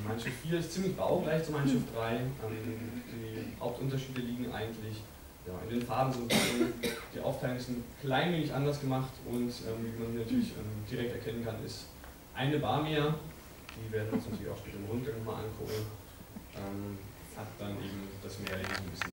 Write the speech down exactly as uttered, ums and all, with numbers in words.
Mein Schiff vier ist ziemlich baugleich zu meinem Schiff drei. Ähm, die Hauptunterschiede liegen eigentlich ja, in den Farben, so ein bisschen. Die Aufteilung ist ein klein wenig anders gemacht und ähm, wie man hier natürlich ähm, direkt erkennen kann, ist eine Bar mehr. Die werden wir uns natürlich auch später im Rundgang nochmal angucken. Ähm, hat dann eben das Meer ein bisschen